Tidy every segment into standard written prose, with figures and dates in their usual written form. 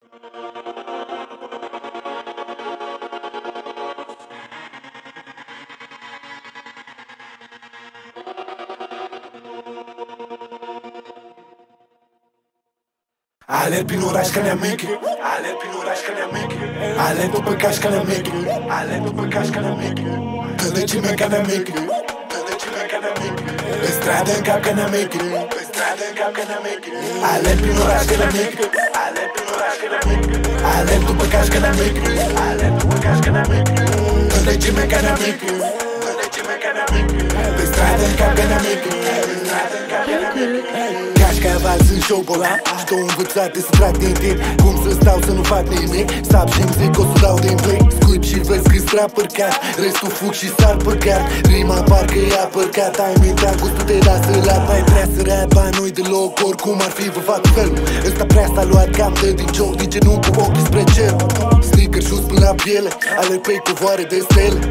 Alerg prin oraș ca Nea Miki, alerg prin oraș ca Nea Miki, alerg după caș ca Nea Miki, alerg după caș ca Nea Miki, tălăcime ca Nea Miki, tălăcime ca Nea Miki, pe stradă în cap ca Nea Miki, pe stradă în cap ca Nea Miki, alerg prin oraș ca Nea Miki, alerg prin oraș ca Nea Miki, alerg după caș ca Nea Miki, alerg după caș ca Nea Miki, tălăcime ca Nea Miki, tălăcime ca Nea Miki, pe stradă în cap ca Nea Miki, pe stradă în cap ca Nea Miki. Cașcaval sunt șobolan, știu învățate să trag din timp, cum să stau să nu fac nimic. Sap și-mi zic o să dau din play, scuip și vezi cât strap părcat, restul fug și sar părcat. Rima parcă e apărcat, ai mintea gustul de lasă la bai. Prea să rapa, nu-i deloc, oricum ar fi vă fac felul. Ăsta prea s-a luat cam de din joc, din genunchi cu ochii spre cer. Sneaker shoes până la piele, alerg pe covoare de stele.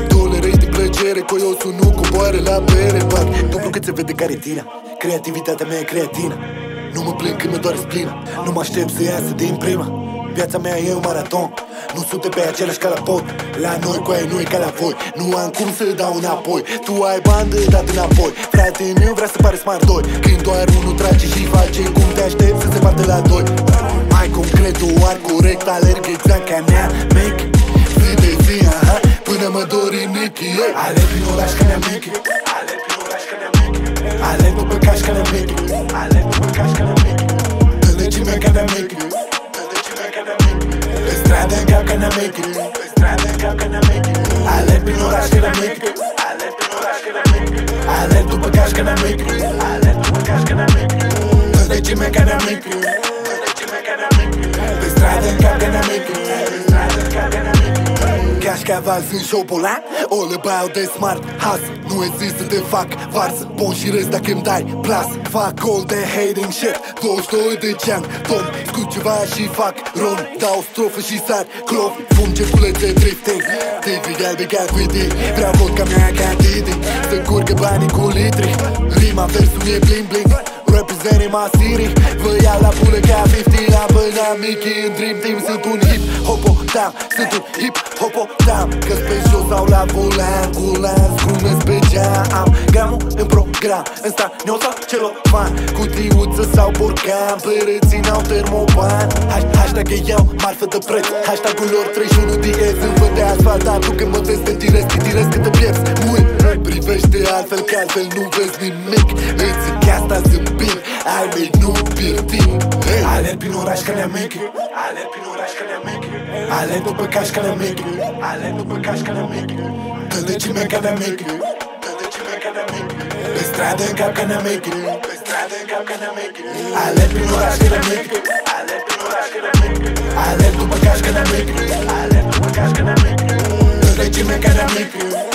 $2 din plăcere, coiosul nu coboară la bere. Bag dublu cât se vede caretina, creativitatea mea e creatină. Nu mă plâng când mă doare splina, nu mă aștept să iasă din prima. Viața mea e un maraton, nu suntem pe același ca la pod. La noi cu aia nu e ca la voi, nu am cum să dau înapoi. Tu ai bani de dat înapoi, frate meu vrea să pare smart 2. Când doar unul trage și face cum te aștept să se bată la 2. Mai concret, doar corect, alerg exact ca Nea Miki. Zi de zi, aha, până mă dori Miki. Alerg prin oraș ca Nea Miki, alerg prin oraș ca Nea Miki, alerg după caș ca Nea Miki, alerg după caș ca Nea Miki, tălăcime ca Nea Miki, tălăcime ca Nea Miki, pe stradă în cap ca Nea Miki, pe stradă în cap ca Nea Miki, alerg prin oraș ca Nea Miki, alerg prin oraș ca Nea Miki, alerg după caș ca Nea Miki, alerg după caș ca Nea Miki, tălăcime ca Nea Miki, tălăcime ca Nea Miki, pe stradă în cap ca Nea Miki, pe stradă în cap ca Nea Miki. Cașcaval sunt șobolan, all about the smart hustle. Nu există de fac varsă, bon și rest dacă îmi dai plasă. Fac all the hating shit, 22 de ceang, tom. Scut ceva și fac ron, dau strofă și sar clov. Fum circulețe drifting, TV galbe ca Vidi. Vreau vodka mea ca Didi, să curgă banii cu litri. Rima versul e bling bling, representing my city. Vă iau la pulă ca 50, la Nea Miki. În dream team sunt un hip-hopotam, sunt un hip-hopotam. Că-s pe jos sau la volan, volan, scrumesc pe geam. Am gramul în program, în staniu sau celofan, cutiuță sau borcan, pereții n-au termoban. Hashtag că iau marfă de preț, hashtag-ul lor 31 DS. Îmi văd de asfaltatul când mă vezi, te tirez că te pierzi. Mult privește altfel, că altfel nu vezi nimic. Îți zic asta zâmbind, ai mei nu pierd timp. Alerg prin oraș ca Nea Miki, alerg prin oraș ca Nea Miki, alerg după caș ca Nea Miki, alerg după caș ca Nea Miki, tălăcime ca Nea Miki, tălăcime ca Nea Miki, pe stradă în cap ca Nea Miki, pe stradă în cap ca Nea Miki, alerg prin oraș ca Nea Miki, alerg prin oraș ca Nea Miki, alerg după caș ca Nea Miki, alerg după caș ca Nea Miki, tălăcime ca Nea Miki.